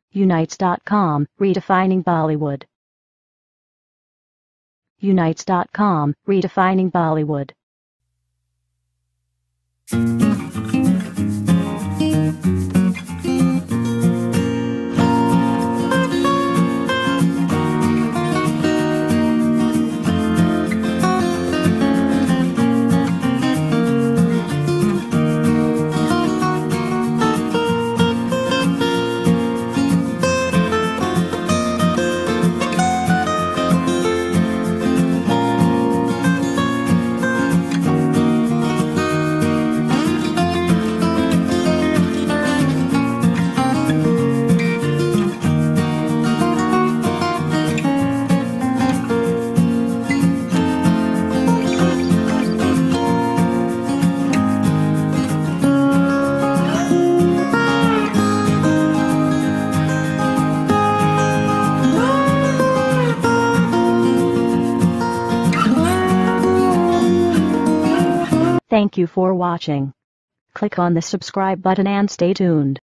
Unites.com, redefining Bollywood. Unites.com, redefining Bollywood. Thank you for watching. Click on the subscribe button and stay tuned.